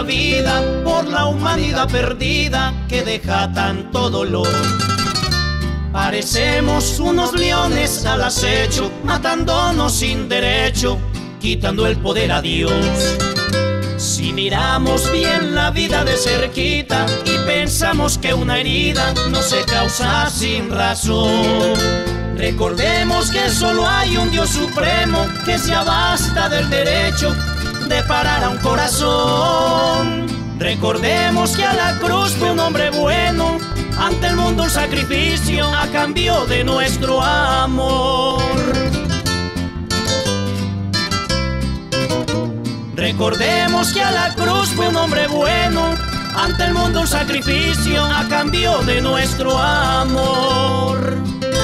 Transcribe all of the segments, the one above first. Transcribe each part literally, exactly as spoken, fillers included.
la vida por la humanidad perdida que deja tanto dolor. Parecemos unos leones al acecho, matándonos sin derecho, quitando el poder a Dios. Si miramos bien la vida de cerquita y pensamos que una herida no se causa sin razón, recordemos que solo hay un Dios supremo que se abasta del derecho de parar a un corazón. Recordemos que a la cruz fue un hombre bueno, ante el mundo un sacrificio a cambio de nuestro amor. Recordemos que a la cruz fue un hombre bueno, ante el mundo un sacrificio a cambio de nuestro amor.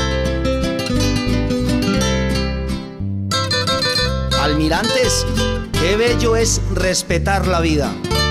Almirantes, qué bello es respetar la vida.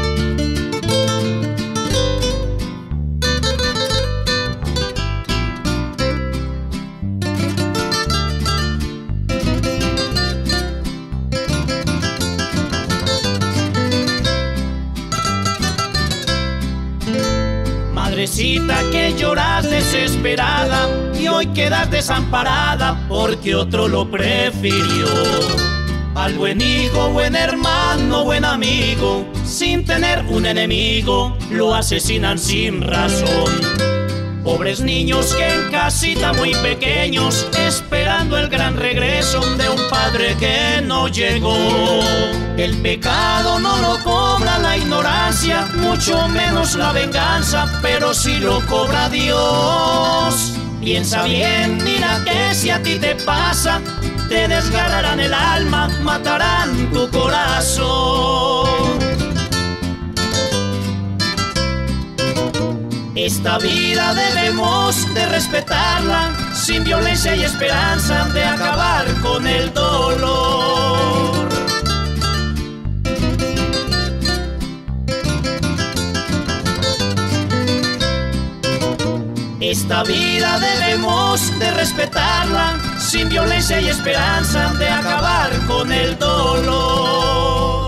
Madrecita que lloras desesperada y hoy quedas desamparada porque otro lo prefirió. Al buen hijo, buen hermano, buen amigo, sin tener un enemigo, lo asesinan sin razón. Pobres niños que en casita muy pequeños, esperando el gran regreso de un padre que no llegó. El pecado no lo cobra la ignorancia, mucho menos la venganza, pero sí lo cobra Dios. Piensa bien, mira que si a ti te pasa, te desgarrarán el alma, matarán tu corazón. Esta vida debemos de respetarla, sin violencia y esperanza de acabar con el dolor. Esta vida debemos de respetarla, sin violencia y esperanza de acabar con el dolor.